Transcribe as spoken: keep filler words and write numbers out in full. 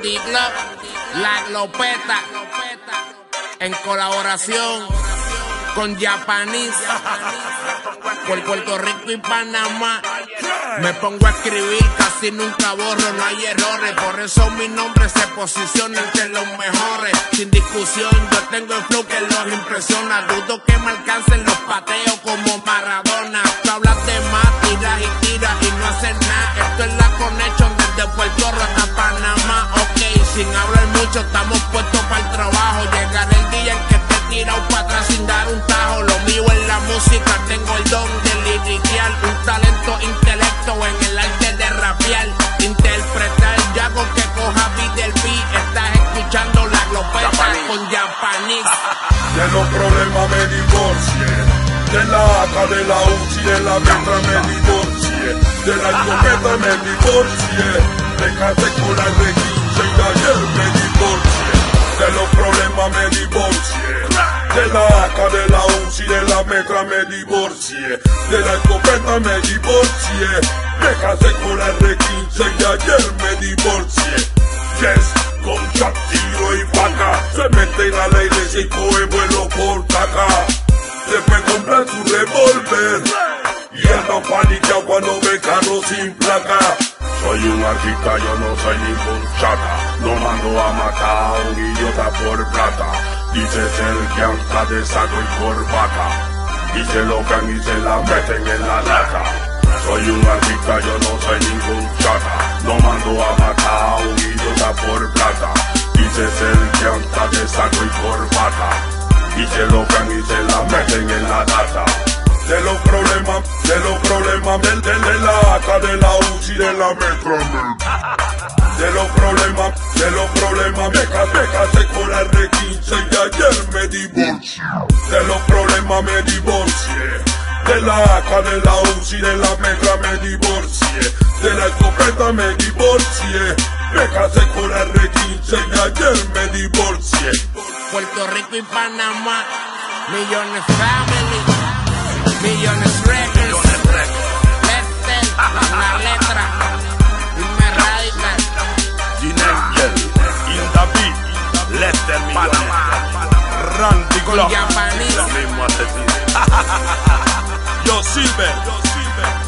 Rudy Club, La Glopeta, en colaboración con Japanese, por Puerto Rico y Panamá. Me pongo a escribir, casi nunca borro, no hay errores. Por eso mi nombre se posiciona entre los mejores. Sin discusión, yo tengo el flow que los impresiona. Dudo que me alcancen los pateos como Maradona. Tú hablas de más, tiras y tiras y no haces nada. Esto es la conexión desde Puerto Rico hasta Panamá. Ok, sin hablar mucho, estamos puestos para el trabajo. Llegará el día en que te tirado para atrás sin dar un tajo. Lo mío es la música, tengo el don de liriquear. Un talento, intelecto en el arte de rapear. Interpretar, yo hago que coja beat del beat. Estás escuchando La Glopeta con Japanese. De los problemas me divorcié, de la A K, de la U C I, de la Metra me divorcié, de la escopeta me divorcié, me casé con la R quince y ayer me divorcié. De los problemas me divorcié, de la A K, de la U C I, de la Metra me divorcié, de la escopeta me divorcié, me casé con la R quince y ayer me divorcié. Yes, con chat, tiro y paca, se meten a la iglesia y coge vuelo por caca. Después compran su revólver y andan paniqueado cuando ve carro sin placa. Soy un artista, yo no soy ningún chata. No mando a matar a un idiota por plata. Dice ser que anda de saco y corbata, y se locan y se la meten en la lata. Soy un artista, yo no soy ningún chata. No mando a matar a un idiota por plata. Dice ser que anda de saco y corbata, y se locan y se la meten en la data. De los problemas, de los problemas, de, de, de la A K, de la U C I, de la Metra. De los problemas, de los problemas, me casé, me casé con la R quince y ayer me divorcié. De los problemas me divorcié, de la A K, de la U C I, de la Metra me divorcié, de la escopeta me divorcié, me casé con la R quince y ayer me divorcié. Puerto Rico y Panamá, Millones Family, Millones Records, Lester, La Letra, Primer Radical, Ginangel, Indavid, Lester, Millones, Randy con Glock, Japanese, lo mismo hace Yo Silver.